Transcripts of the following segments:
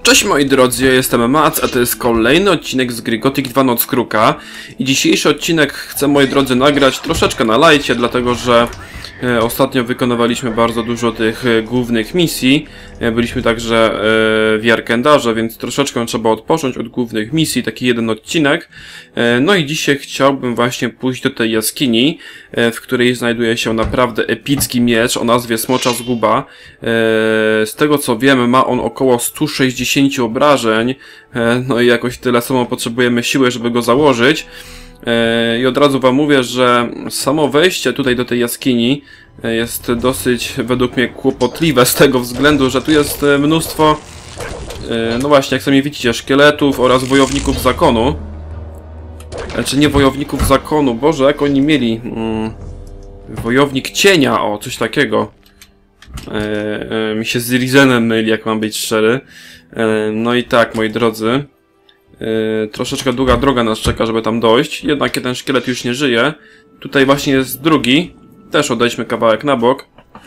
Cześć moi drodzy, ja jestem Mac, a to jest kolejny odcinek z gry Gothic 2 Noc Kruka. I dzisiejszy odcinek chcę, moi drodzy, nagrać troszeczkę na lajcie, dlatego że ostatnio wykonywaliśmy bardzo dużo tych głównych misji. Byliśmy także w Jarkendarze, więc troszeczkę trzeba odpocząć od głównych misji, taki jeden odcinek. No i dzisiaj chciałbym właśnie pójść do tej jaskini, w której znajduje się naprawdę epicki miecz o nazwie Smocza Zguba. Z tego co wiem, ma on około 160 obrażeń, no i jakoś tyle samo potrzebujemy siły, żeby go założyć. I od razu wam mówię, że samo wejście tutaj do tej jaskini jest dosyć według mnie kłopotliwe z tego względu, że tu jest mnóstwo, no właśnie, jak sami widzicie, szkieletów oraz wojowników zakonu. Czy nie wojowników zakonu, Boże, jak oni mieli? Wojownik cienia, o, coś takiego. Mi się z Rizenem myli, jak mam być szczery. No i tak, moi drodzy. Troszeczkę długa droga nas czeka, żeby tam dojść. Jednak jeden szkielet już nie żyje. Tutaj właśnie jest drugi. Też odejdźmy kawałek na bok.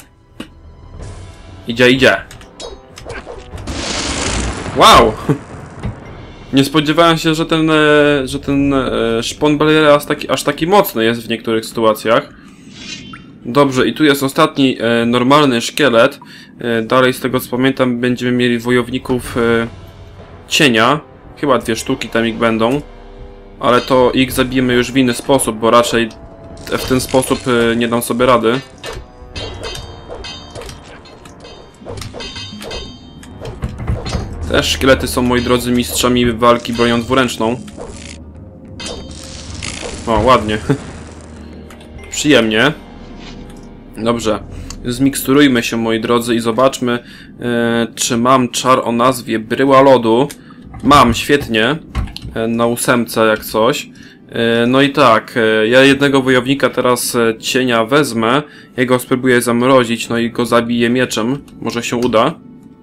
Idzie. Wow! Nie spodziewałem się, że ten szpon Beliara aż taki mocny jest w niektórych sytuacjach. Dobrze, i tu jest ostatni normalny szkielet. Dalej, z tego co pamiętam, będziemy mieli wojowników cienia. Chyba 2 sztuki tam ich będą. Ale to ich zabijemy już w inny sposób, bo raczej w ten sposób nie dam sobie rady. Też szkielety są, moi drodzy, mistrzami walki bronią dwuręczną. O, ładnie. Przyjemnie. Dobrze. Zmiksturujmy się, moi drodzy, i zobaczmy, czy mam czar o nazwie Bryła Lodu. Mam, świetnie. Na 8 jak coś. No i tak, ja jednego wojownika teraz cienia wezmę. Jego spróbuję zamrozić, no i go zabiję mieczem. Może się uda.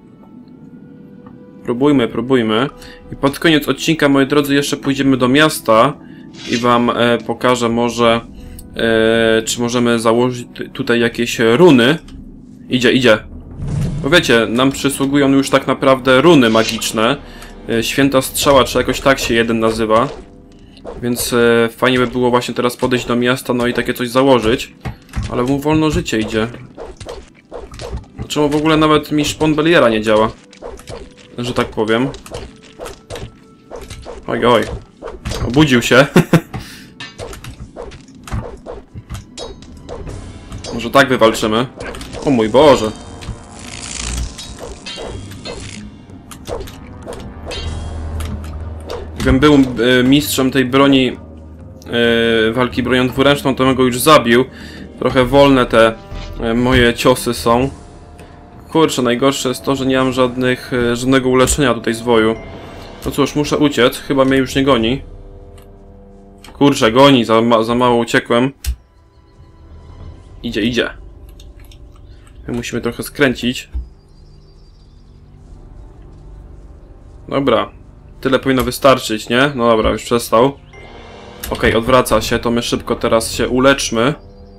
Próbujmy. I pod koniec odcinka, moi drodzy, jeszcze pójdziemy do miasta i wam pokażę może, czy możemy założyć tutaj jakieś runy. Idzie. Bo wiecie, nam przysługują już tak naprawdę runy magiczne. Święta Strzała, czy jakoś tak się jeden nazywa. Więc fajnie by było właśnie teraz podejść do miasta, no i takie coś założyć. Ale mu wolno życie idzie. Czemu w ogóle nawet mi szpon Beliara nie działa? Że tak powiem. Oj. Obudził się. Może tak wywalczymy. O mój Boże. Gdybym był mistrzem tej broni, walki bronią dwuręczną, to bym go już zabił. Trochę wolne te moje ciosy są. Kurczę, najgorsze jest to, że nie mam żadnego uleczenia tutaj zwoju. No cóż, muszę uciec. Chyba mnie już nie goni. Kurczę, goni. Za mało uciekłem. Idzie. Musimy trochę skręcić. Dobra. Tyle powinno wystarczyć, nie? No dobra, już przestał. Okej, odwraca się, to my szybko teraz się uleczmy.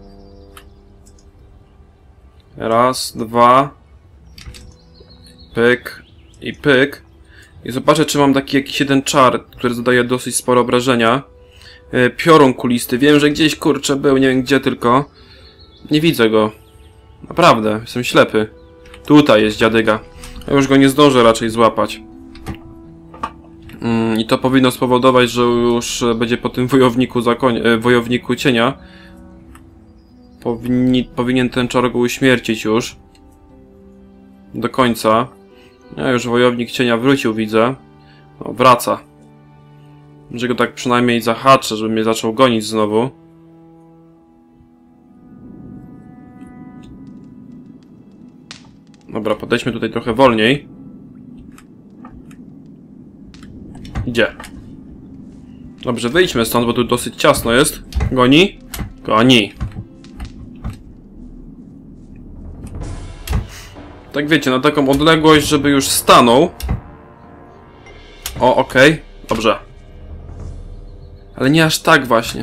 Raz, dwa. Pyk i pyk. I zobaczę, czy mam taki jakiś jeden czar, który zadaje dosyć sporo obrażenia. Piorun kulisty. Wiem, że gdzieś, kurczę, był, nie wiem gdzie tylko. Nie widzę go. Naprawdę, jestem ślepy. Tutaj jest dziadyga. Ja już go nie zdążę raczej złapać. I to powinno spowodować, że już będzie po tym wojowniku cienia. Powinien ten czar go uśmiercić już. Do końca. Ja już wojownik cienia wrócił, widzę. No, wraca. Może go tak przynajmniej zahaczę, żeby mnie zaczął gonić znowu. Dobra, podejdźmy tutaj trochę wolniej. Idzie. Dobrze, wyjdźmy stąd, bo tu dosyć ciasno jest. Goni? Goni. Tak wiecie, na taką odległość, żeby już stanął. O, okej. Dobrze. Ale nie aż tak właśnie.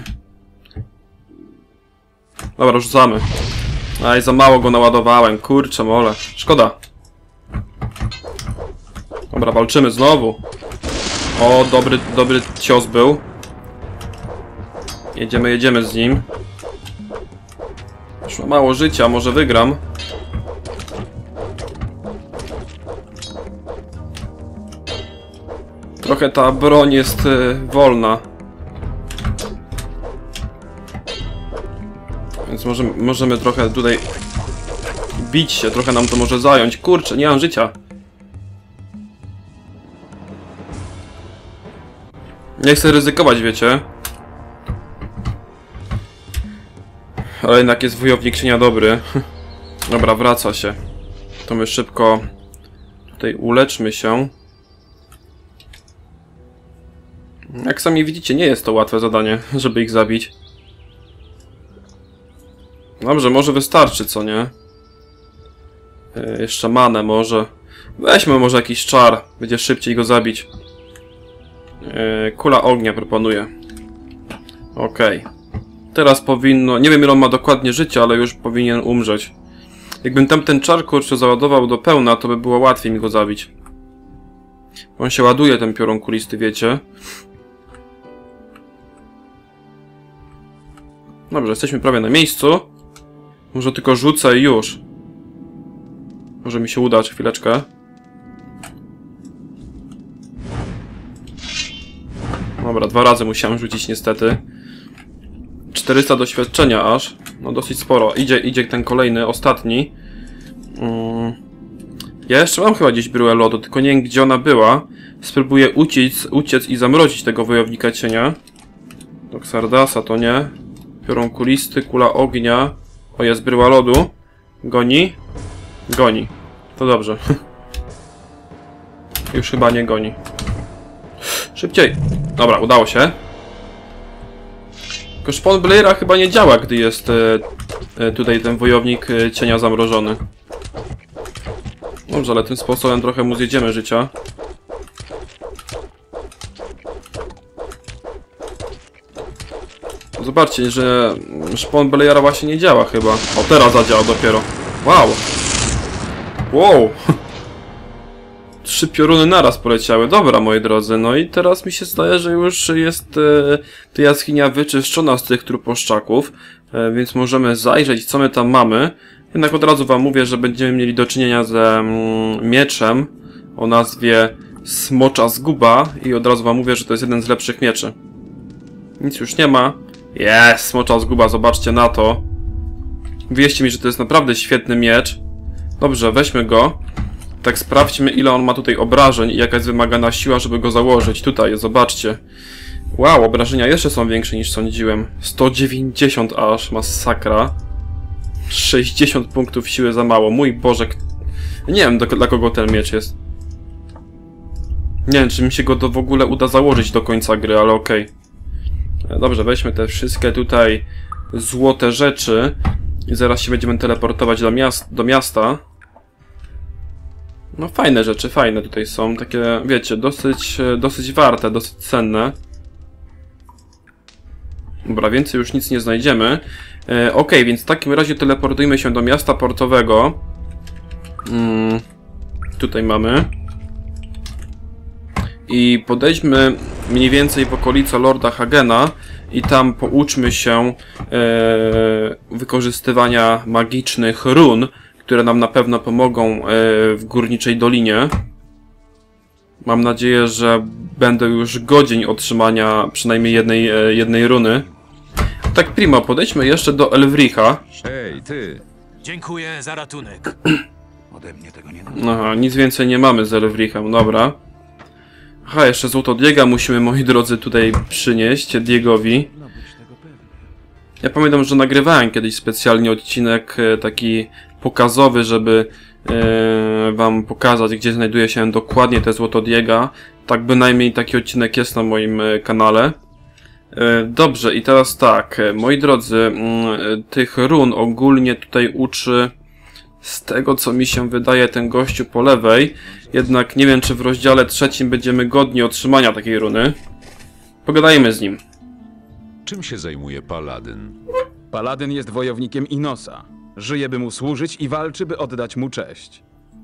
Dobra, rzucamy. Aj, za mało go naładowałem. Kurczę mole. Szkoda. Dobra, walczymy znowu. O, dobry cios był. Jedziemy z nim. Już ma mało życia, może wygram. Trochę ta broń jest wolna. Więc możemy trochę tutaj bić się, trochę nam to może zająć. Kurczę, nie mam życia. Nie chcę ryzykować, wiecie. Ale jednak jest wojownik cienia dobry. Dobra, wraca się. To my szybko tutaj uleczmy się. Jak sami widzicie, nie jest to łatwe zadanie, żeby ich zabić. Dobrze, może wystarczy, co nie? Jeszcze manę może. Weźmy może jakiś czar, będzie szybciej go zabić. Kula ognia proponuję. Okej. Teraz powinno... Nie wiem, ile on ma dokładnie życia, ale już powinien umrzeć. Jakbym tamten czar, kurczę, załadował do pełna, to by było łatwiej mi go zabić. On się ładuje, ten piorun kulisty, wiecie. Dobrze, jesteśmy prawie na miejscu. Może tylko rzucę i już. Może mi się uda, chwileczkę. Dobra, 2 razy musiałem rzucić niestety. 400 doświadczenia aż. No dosyć sporo. Idzie ten kolejny, ostatni. Ja jeszcze mam chyba gdzieś bryłę lodu, tylko nie wiem, gdzie ona była. Spróbuję uciec i zamrozić tego wojownika cienia. Do Xardasa to nie. Piorun kulisty, kula ognia. O, jest bryła lodu. Goni? Goni. To dobrze. Już chyba nie goni. Szybciej! Dobra, udało się. Tylko szpon Blaira chyba nie działa, gdy jest tutaj ten wojownik cienia zamrożony. Dobrze, ale tym sposobem trochę mu zjedziemy życia. Zobaczcie, że szpon Blaira właśnie nie działa chyba. O, teraz zadziała dopiero. Wow! Wow! 3 pioruny naraz poleciały. Dobra, moi drodzy, no i teraz mi się zdaje, że już jest ta jaskinia wyczyszczona z tych truposzczaków, więc możemy zajrzeć, co my tam mamy. Jednak od razu wam mówię, że będziemy mieli do czynienia ze mieczem o nazwie Smocza Zguba i od razu wam mówię, że to jest jeden z lepszych mieczy. Nic już nie ma. Jest, Smocza Zguba, zobaczcie na to. Wierzcie mi, że to jest naprawdę świetny miecz. Dobrze, weźmy go. Tak, sprawdźmy, ile on ma tutaj obrażeń i jaka jest wymagana siła, żeby go założyć. Tutaj jest, zobaczcie. Wow, obrażenia jeszcze są większe niż sądziłem. 190 aż, masakra. 60 punktów siły za mało. Mój Boże. Nie wiem, dla kogo ten miecz jest. Nie wiem, czy mi się go w ogóle uda założyć do końca gry, ale okej. Dobrze, weźmy te wszystkie tutaj złote rzeczy. I zaraz się będziemy teleportować do miasta. No fajne rzeczy, fajne tutaj są, takie, wiecie, dosyć warte, dosyć cenne. Dobra, więcej już nic nie znajdziemy. Okej, więc w takim razie teleportujmy się do miasta portowego. Tutaj mamy. I podejdźmy mniej więcej w okolice Lorda Hagena i tam pouczmy się wykorzystywania magicznych run, które nam na pewno pomogą w Górniczej Dolinie. Mam nadzieję, że będę już godzien otrzymania przynajmniej jednej runy. Tak primo, podejdźmy jeszcze do Elwricha. Hej, ty! Dziękuję za ratunek. Ode mnie tego nie da. Aha, nic więcej nie mamy z Elwrichem, dobra. Aha, jeszcze złoto Diega musimy, moi drodzy, tutaj przynieść Diegowi. Ja pamiętam, że nagrywałem kiedyś specjalnie odcinek taki pokazowy, żeby wam pokazać, gdzie znajduje się dokładnie te złoto Diega. Tak bynajmniej taki odcinek jest na moim kanale. Dobrze, i teraz tak, moi drodzy, tych run ogólnie tutaj uczy, z tego co mi się wydaje, ten gościu po lewej. Jednak nie wiem, czy w rozdziale 3 będziemy godni otrzymania takiej runy. Pogadajmy z nim. Czym się zajmuje Paladyn? Paladyn jest wojownikiem Inosa. Żyje, by mu służyć i walczy, by oddać mu cześć.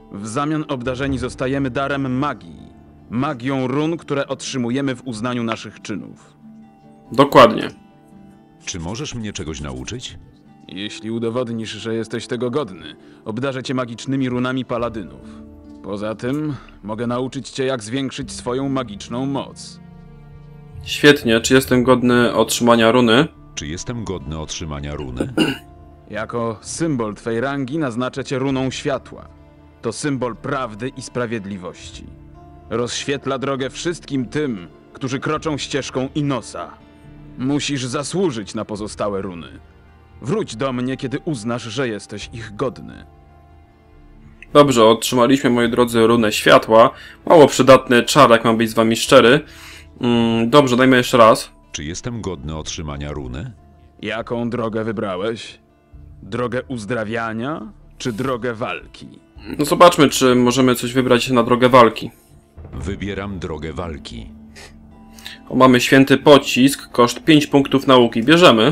W zamian obdarzeni zostajemy darem magii. Magią run, które otrzymujemy w uznaniu naszych czynów. Dokładnie. Czy możesz mnie czegoś nauczyć? Jeśli udowodnisz, że jesteś tego godny, obdarzę cię magicznymi runami paladynów. Poza tym, mogę nauczyć cię, jak zwiększyć swoją magiczną moc. Świetnie. Czy jestem godny otrzymania runy? Czy jestem godny otrzymania runy? Jako symbol twej rangi naznaczę cię runą światła. To symbol prawdy i sprawiedliwości. Rozświetla drogę wszystkim tym, którzy kroczą ścieżką Inosa. Musisz zasłużyć na pozostałe runy. Wróć do mnie, kiedy uznasz, że jesteś ich godny. Dobrze, otrzymaliśmy, moi drodzy, runę światła. Mało przydatny czar, jak mam być z wami szczery. Dobrze, dajmy jeszcze raz. Czy jestem godny otrzymania runy? Jaką drogę wybrałeś? Drogę uzdrawiania, czy drogę walki? No zobaczmy, czy możemy coś wybrać na drogę walki. Wybieram drogę walki. O, mamy święty pocisk, koszt 5 punktów nauki. Bierzemy.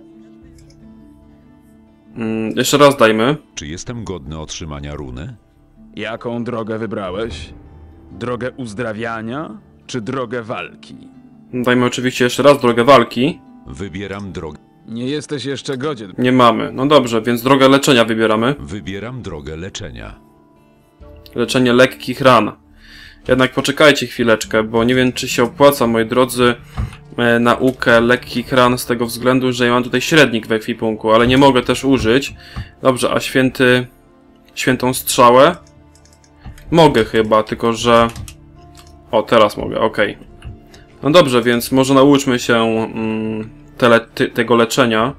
Jeszcze raz dajmy. Czy jestem godny otrzymania runy? Jaką drogę wybrałeś? Drogę uzdrawiania, czy drogę walki? Dajmy oczywiście jeszcze raz drogę walki. Wybieram drogę. Nie jesteś jeszcze godzien. Nie mamy. No dobrze, więc drogę leczenia wybieramy. Wybieram drogę leczenia. Leczenie lekkich ran. Jednak poczekajcie chwileczkę, bo nie wiem, czy się opłaca, moi drodzy, naukę lekkich ran z tego względu, że ja mam tutaj średnik w ekwipunku, ale nie mogę też użyć. Dobrze, a świętą strzałę? Mogę chyba, tylko że... O, teraz mogę, okej. No dobrze, więc może nauczmy się tego leczenia.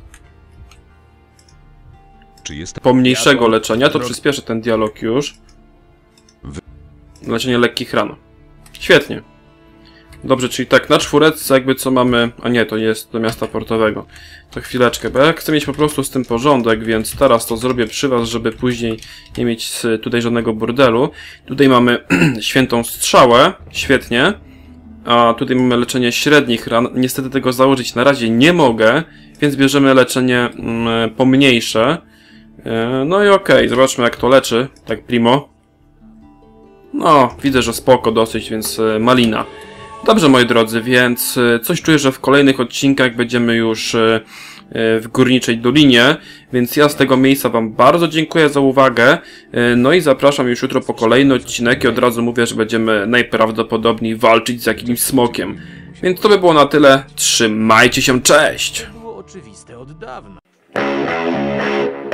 Czy jestem... Pomniejszego leczenia, to przyspieszę ten dialog już. Leczenie lekkich ran. Świetnie. Dobrze, czyli tak, na czwóreczce jakby co mamy... A nie, to jest do miasta portowego. To chwileczkę, bo ja chcę mieć po prostu z tym porządek, więc teraz to zrobię przy was, żeby później nie mieć tutaj żadnego burdelu. Tutaj mamy świętą strzałę, świetnie. A tutaj mamy leczenie średnich ran. Niestety tego założyć na razie nie mogę, więc bierzemy leczenie pomniejsze. No i okej, zobaczmy jak to leczy, tak primo. No, widzę, że spoko dosyć, więc malina. Dobrze, moi drodzy, więc coś czuję, że w kolejnych odcinkach będziemy już w Górniczej Dolinie, więc ja z tego miejsca wam bardzo dziękuję za uwagę, no i zapraszam już jutro po kolejny odcinek i od razu mówię, że będziemy najprawdopodobniej walczyć z jakimś smokiem. Więc to by było na tyle, trzymajcie się, cześć! To było oczywiste od dawna.